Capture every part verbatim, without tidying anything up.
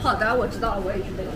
好的，我知道了，我也是这个。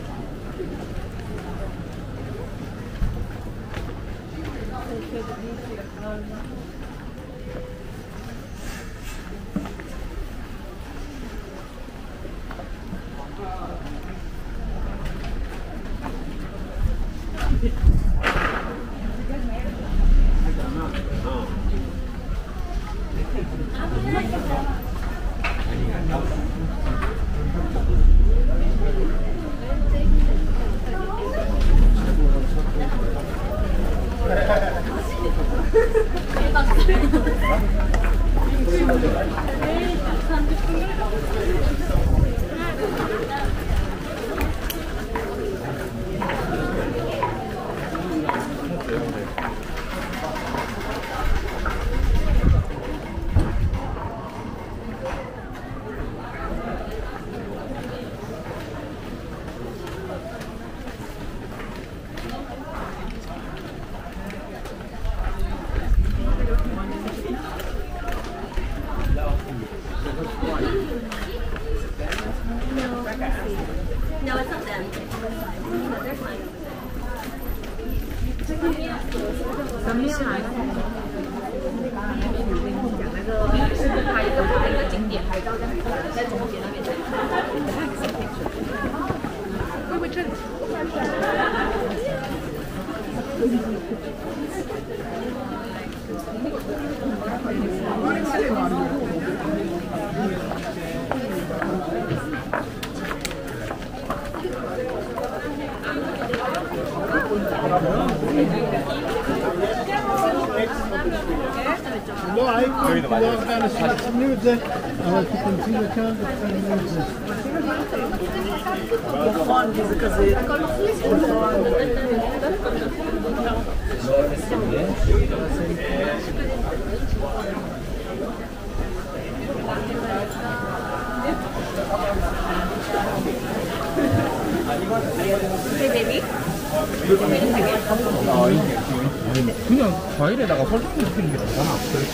그냥 과일에다가 설탕 넣는 게 낫잖아.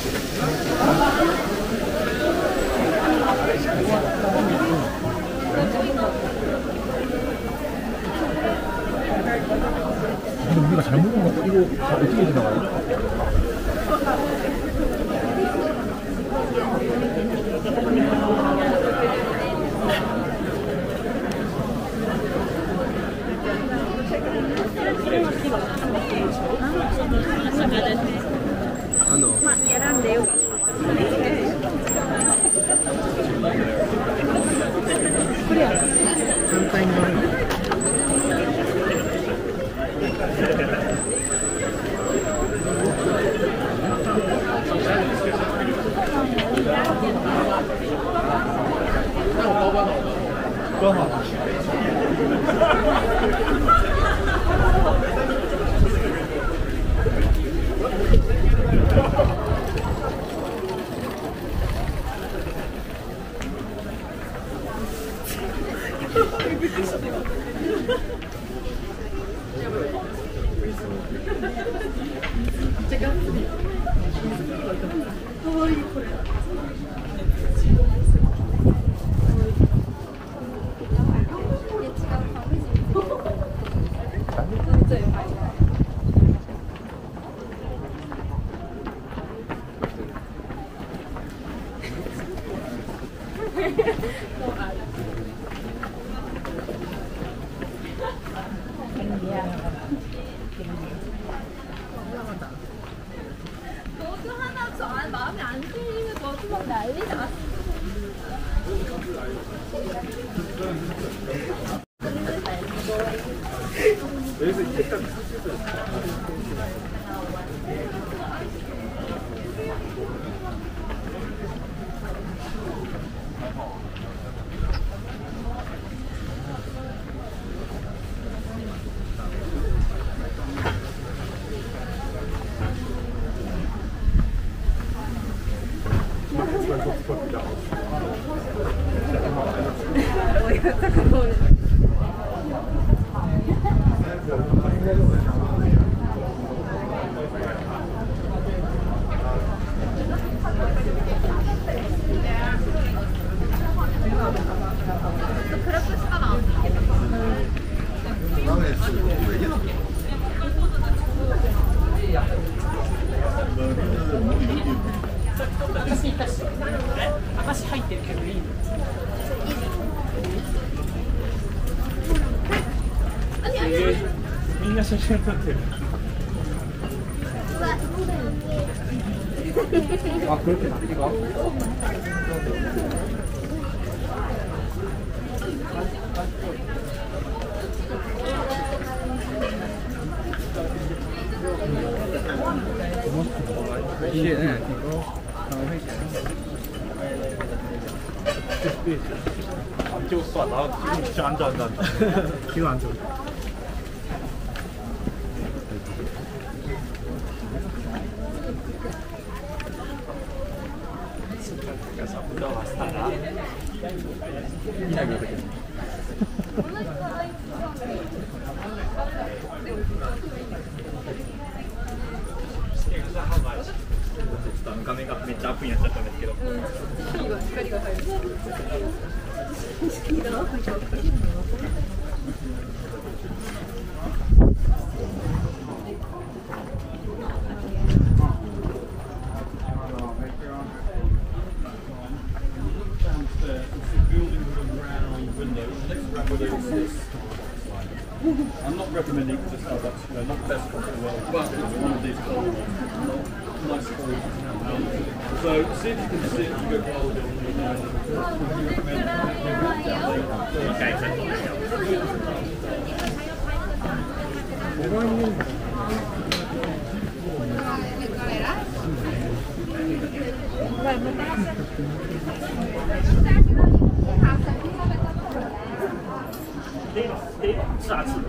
근데 우리가 잘못 먹은 거 이거 어떻게 지나가요? Ah no. Ma era neu. 너도 하나 저 마음에 안 들리면 너도 막 난리 났어. 여기서 이때까지 足入ってるけどいいの。 みんな写真撮ってる。 아 그렇게 낫기가? 이게 네, 이거 안 찍었어. 나 지금 진짜 앉아 앉아 앉아. 기분 안 좋아. 画面がめっちゃアップになっちゃったんですけど。 光が光が入る。 I'm not recommending it just because that's they're not the best coffee in the world, but it's one of these nice coffees. So see if you can sit and go cold下次。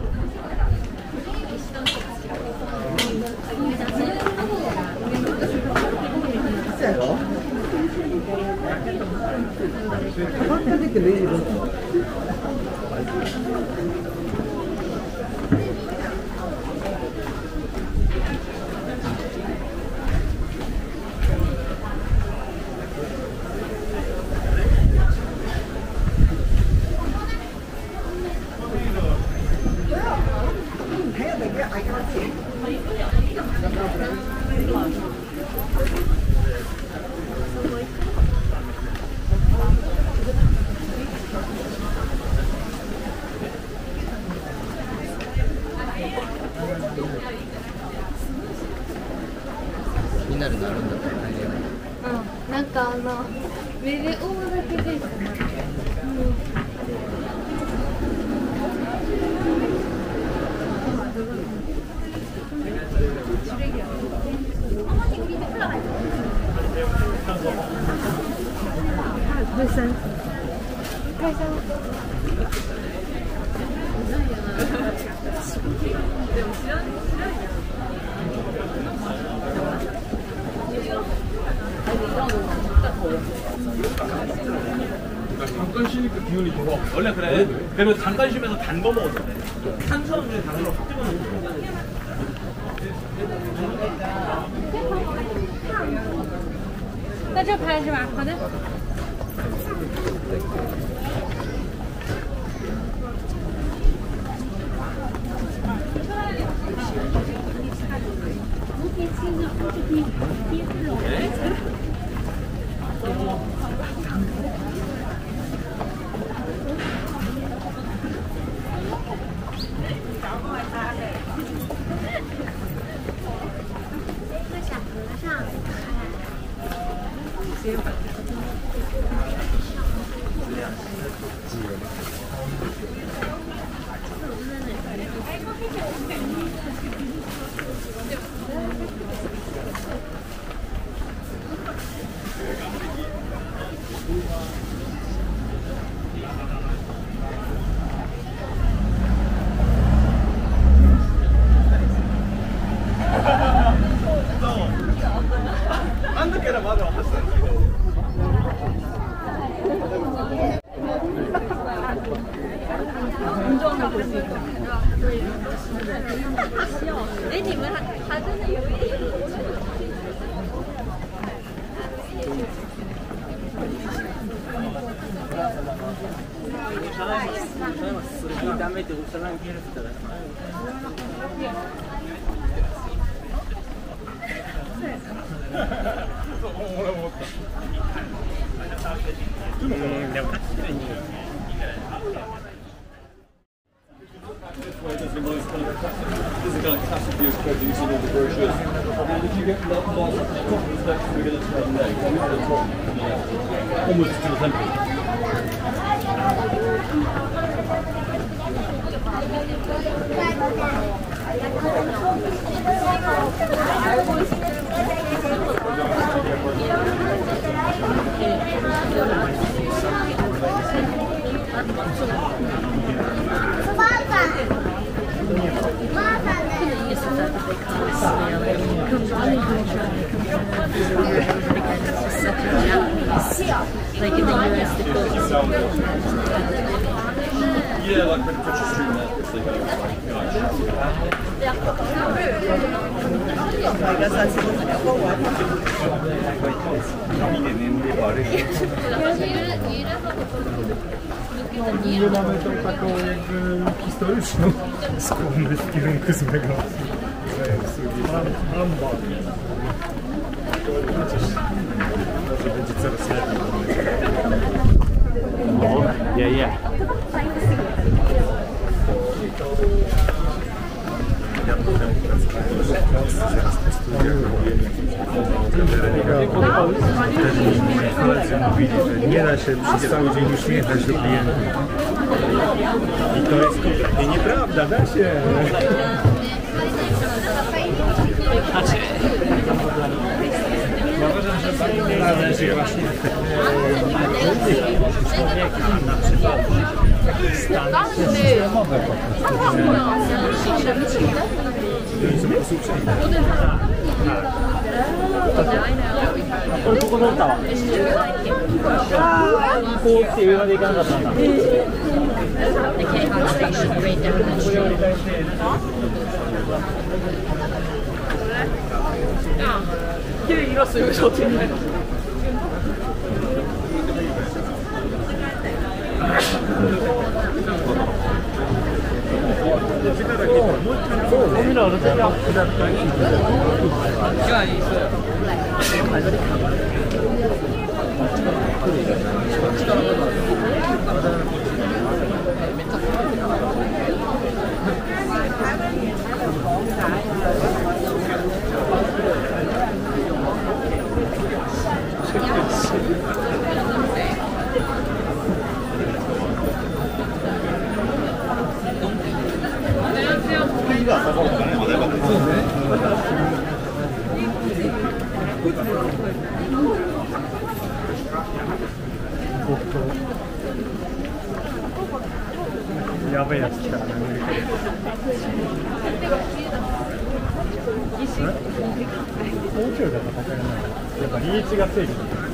になるのあるんだったら大変。 うん、なんかあの目で追うだけで、うん、解散解散でも知らん知らんやん。 잠깐 쉬니까 기운이 좋아. 원래 그래. 그래도 잠깐 쉬면서 단 거 먹어도 돼. 탄수화물 중에 단거 확 집어 넣는 在这拍是吧？好的。 あん時からまだ走ったんですけど。 哎，你们还还真的有一点。 This is a nice kind of this is a kind of classic view of code that you see in all the brochures. And if you get lots of copies next, we're going to try next. We're going to talk almost to the temple. Like in the U S, the Yeah, like when Picture Street Markets, they go Nie mamy tą taką jakby historyczną skłonność w kierunku złego. Mam, mam bal. Chociaż może będzie coraz lepiej. Yeah, yeah. Nie da się przez cały dzień uśmiechać do klientów. I to jest kompletnie nieprawda, da się. Ja uważam, że pani należy właśnie człowieka na przykład stany systemowe po prostu. これここ乗ったわ。こうっていうのでいかなかったんだ。 The K-Hog station right down the street. 길 잃었어 여기서 어떻게 해? 고민을 어떻게 하고 시간이 있어요. やべえやつ来たからね。東京だと分からない。やっぱリーチが正義。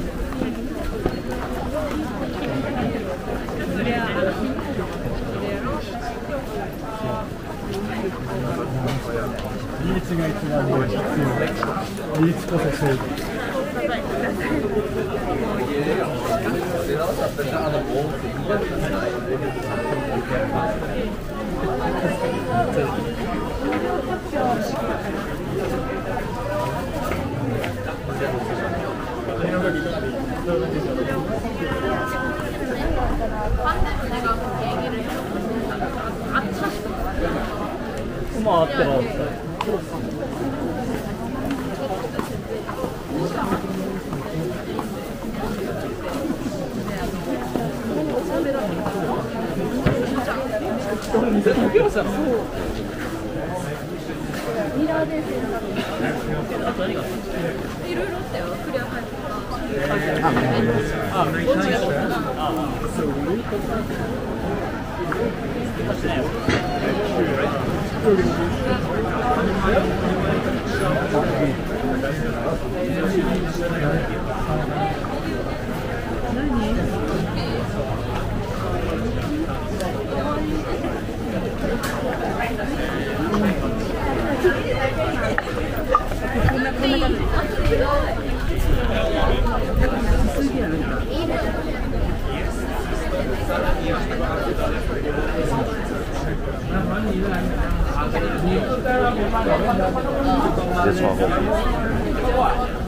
リーチが一番必要。リーチこそ正義。 まああっても。 いろいろ This one whole piece.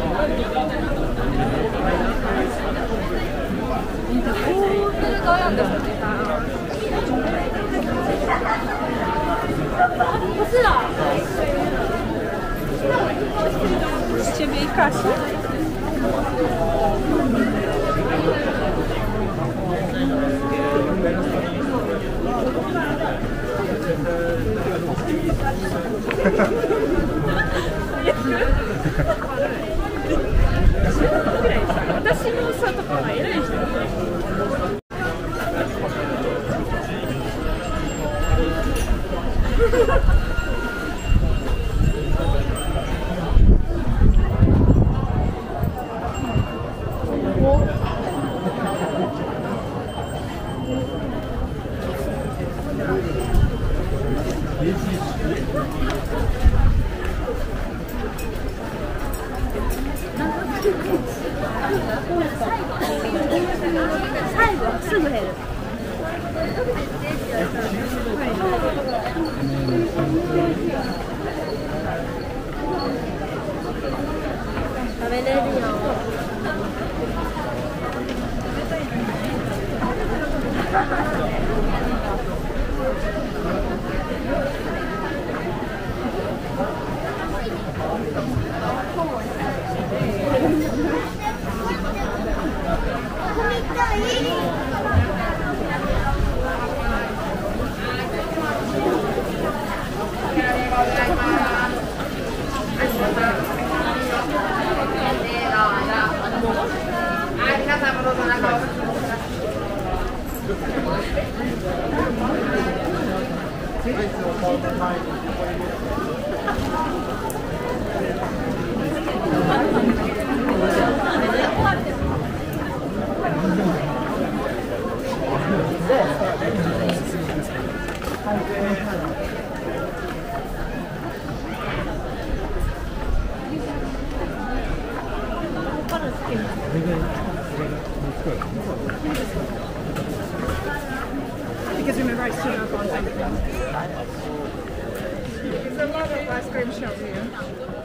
Ciebie i Kasi.私のさとかは偉い人だね。 最後すぐ減る。食べれるよ。 Because remember I stood up on something. There's a lot of ice cream shops here.